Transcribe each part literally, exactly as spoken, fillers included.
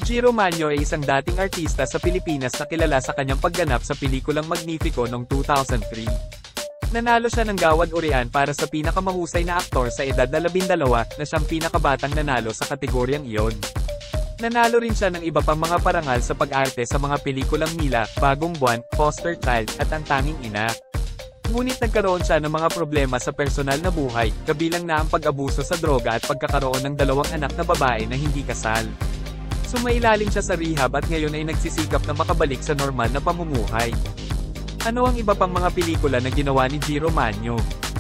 Jiro Manyo ay isang dating artista sa Pilipinas na kilala sa kanyang pagganap sa pelikulang Magnifico noong two thousand three. Nanalo siya ng Gawad Urian para sa pinakamahusay na aktor sa edad na labindalawa, na siyang pinakabatang nanalo sa kategoryang iyon. Nanalo rin siya ng iba pang mga parangal sa pag-arte sa mga pelikulang Mila, Bagong Buwan, Foster Child, at Ang Tanging Ina. Ngunit nagkaroon siya ng mga problema sa personal na buhay, kabilang na ang pag-abuso sa droga at pagkakaroon ng dalawang anak na babae na hindi kasal. Sumailalim siya sa rehab at ngayon ay nagsisikap na makabalik sa normal na pamumuhay. Ano ang iba pang mga pelikula na ginawa ni Jiro Manyo?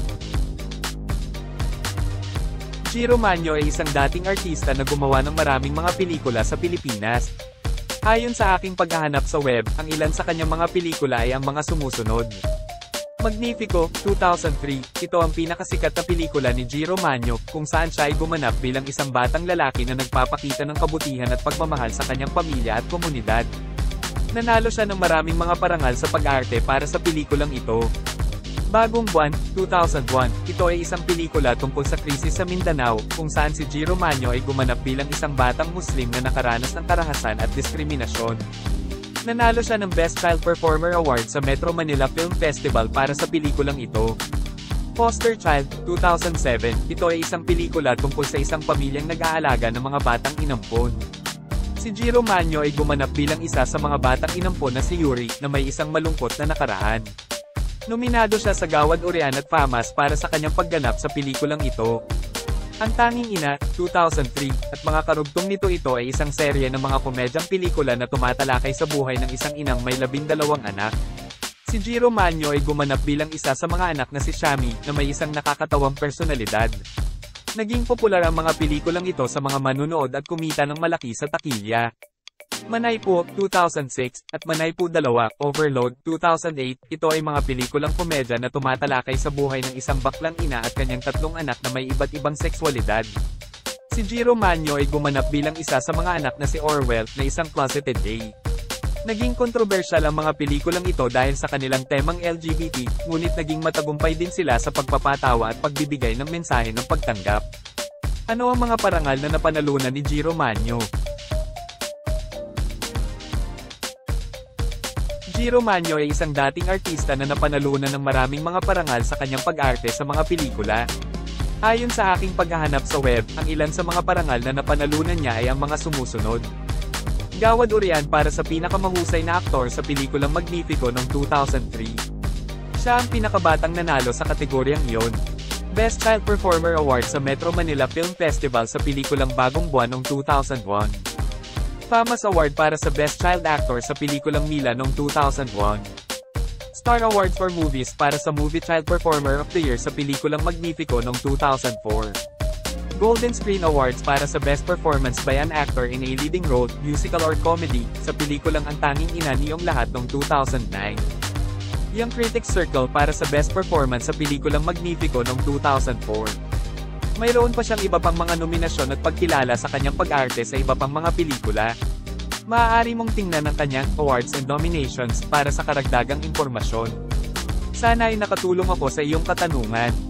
Jiro Manyo ay isang dating artista na gumawa ng maraming mga pelikula sa Pilipinas. Ayon sa aking paghahanap sa web, ang ilan sa kanyang mga pelikula ay ang mga sumusunod. Magnifico, two thousand three, ito ang pinakasikat na pelikula ni Jiro Manyo, kung saan siya ay gumanap bilang isang batang lalaki na nagpapakita ng kabutihan at pagmamahal sa kanyang pamilya at komunidad. Nanalo siya ng maraming mga parangal sa pag-arte para sa pelikulang ito. Bagong Buwan, two thousand one, ito ay isang pelikula tungkol sa krisis sa Mindanao, kung saan si Jiro Manyo ay gumanap bilang isang batang Muslim na nakaranas ng karahasan at diskriminasyon. Nanalo siya ng Best Child Performer Award sa Metro Manila Film Festival para sa pelikulang ito. Foster Child, two thousand seven, ito ay isang pelikula tungkol sa isang pamilyang nag-aalaga ng mga batang inampon. Si Jiro Manyo ay gumanap bilang isa sa mga batang inampon na si Yuri, na may isang malungkot na nakaraan. Nominado siya sa Gawad Urian at FAMAS para sa kanyang pagganap sa pelikulang ito. Ang Tanging Ina, two thousand three, at mga karugtong nito ito ay isang serye ng mga komedyang pelikula na tumatalakay sa buhay ng isang inang may labindalawang anak. Si Jiro Manyo ay gumanap bilang isa sa mga anak na si Shami, na may isang nakakatawang personalidad. Naging popular ang mga pelikulang ito sa mga manunood at kumita ng malaki sa takilya. Manay Po, two thousand six, at Manay Po dalawa, Overload, two thousand eight, ito ay mga pelikulang komedya na tumatalakay sa buhay ng isang baklang ina at kanyang tatlong anak na may iba't ibang sekswalidad. Si Jiro Manyo ay gumanap bilang isa sa mga anak na si Orwell, na isang closeted gay. Naging kontrobersyal ang mga pelikulang ito dahil sa kanilang temang L G B T, ngunit naging matagumpay din sila sa pagpapatawa at pagbibigay ng mensahe ng pagtanggap. Ano ang mga parangal na napanalunan ni Jiro Manyo? Jiro Manyo ay isang dating artista na napanalunan ng maraming mga parangal sa kanyang pag-arte sa mga pelikula. Ayon sa aking paghahanap sa web, ang ilan sa mga parangal na napanalunan niya ay ang mga sumusunod. Gawad Urian para sa pinakamahusay na aktor sa pelikulang Magnifico noong two thousand three. Siya ang pinakabatang nanalo sa kategoryang iyon. Best Child Performer Award sa Metro Manila Film Festival sa pelikulang Bagong Buwan noong two thousand one. FAMAS Award para sa Best Child Actor sa pelikulang Mila noong two thousand one. Star Award for Movies para sa Movie Child Performer of the Year sa pelikulang Magnifico noong two thousand four. Golden Screen Awards para sa Best Performance by an Actor in a Leading Role, Musical or Comedy, sa pelikulang Ang Tanging Ina Niyong Lahat noong two thousand nine. Young Critics Circle para sa Best Performance sa pelikulang Magnifico noong two thousand four. Mayroon pa siyang iba pang mga nominasyon at pagkilala sa kanyang pag-arte sa iba pang mga pelikula. Maaari mong tingnan ang kanyang awards and nominations para sa karagdagang impormasyon. Sana ay nakatulong ako sa iyong katanungan.